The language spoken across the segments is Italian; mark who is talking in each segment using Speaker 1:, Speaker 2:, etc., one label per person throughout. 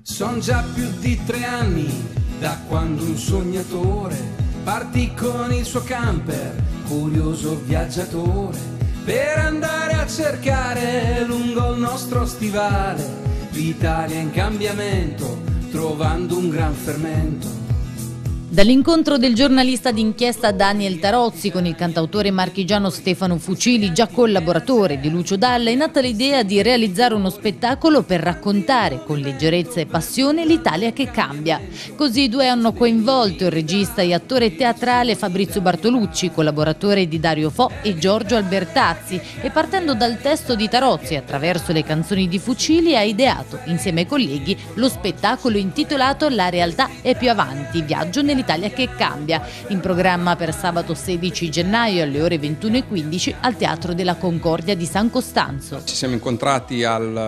Speaker 1: Son già più di 3 anni da quando un sognatore partì con il suo camper, curioso viaggiatore, per andare a cercare lungo il nostro stivale l'Italia in cambiamento, trovando un gran fermento.
Speaker 2: Dall'incontro del giornalista d'inchiesta Daniel Tarozzi con il cantautore marchigiano Stefano Fucili, già collaboratore di Lucio Dalla, è nata l'idea di realizzare uno spettacolo per raccontare con leggerezza e passione l'Italia che cambia. Così i due hanno coinvolto il regista e attore teatrale Fabrizio Bartolucci, collaboratore di Dario Fo e Giorgio Albertazzi, e partendo dal testo di Tarozzi attraverso le canzoni di Fucili ha ideato insieme ai colleghi lo spettacolo intitolato La realtà è più avanti, viaggio nell'Italia che cambia, in programma per sabato 16 gennaio alle ore 21:15 al Teatro della Concordia di San Costanzo.
Speaker 3: Ci siamo incontrati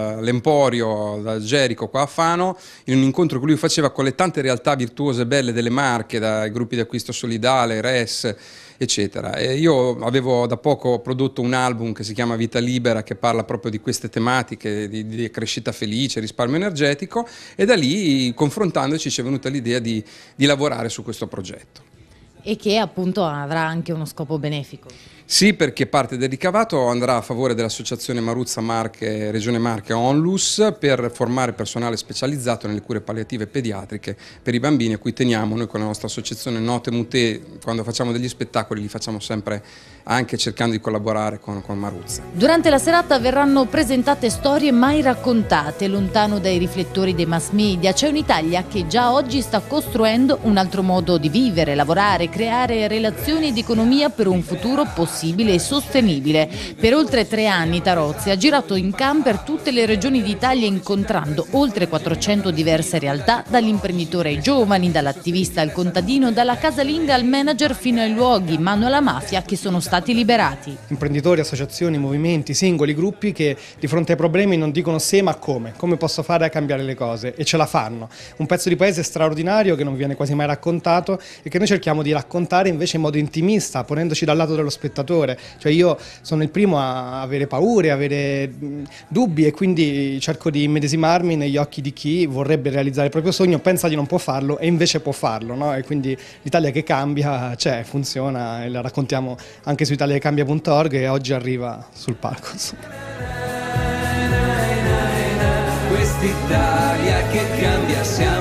Speaker 3: all'Emporio da Gerico qua a Fano, in un incontro che lui faceva con le tante realtà virtuose e belle delle Marche, dai gruppi di acquisto solidale, RES, eccetera. E io avevo da poco prodotto un album che si chiama Vita Libera, che parla proprio di queste tematiche di crescita felice, risparmio energetico, e da lì, confrontandoci, ci è venuta l'idea di lavorare su questo progetto.
Speaker 2: E che appunto avrà anche uno scopo benefico.
Speaker 3: Sì, perché parte del ricavato andrà a favore dell'associazione Maruzza Marche, Regione Marche Onlus, per formare personale specializzato nelle cure palliative pediatriche per i bambini, a cui teniamo. Noi con la nostra associazione Note Mutè, quando facciamo degli spettacoli li facciamo sempre anche cercando di collaborare con Maruzza.
Speaker 2: Durante la serata verranno presentate storie mai raccontate, lontano dai riflettori dei mass media. C'è un'Italia che già oggi sta costruendo un altro modo di vivere, lavorare, creare relazioni ed economia per un futuro possibile e sostenibile. Per oltre 3 anni Tarozzi ha girato in camper tutte le regioni d'Italia, incontrando oltre 400 diverse realtà, dall'imprenditore ai giovani, dall'attivista al contadino, dalla casalinga al manager fino ai luoghi in mano alla mafia che sono stati liberati.
Speaker 4: Imprenditori, associazioni, movimenti, singoli, gruppi che di fronte ai problemi non dicono se ma come posso fare a cambiare le cose, e ce la fanno. Un pezzo di paese straordinario che non viene quasi mai raccontato e che noi cerchiamo di raccontare invece in modo intimista, ponendoci dal lato dello spettatore. Cioè io sono il primo a avere paure, a avere dubbi, e quindi cerco di immedesimarmi negli occhi di chi vorrebbe realizzare il proprio sogno, pensa di non può farlo e invece può farlo, no? E quindi l'Italia che cambia c'è, funziona, e la raccontiamo anche su italiacambia.org, e oggi arriva sul palco.
Speaker 1: Quest'Italia che cambia, siamo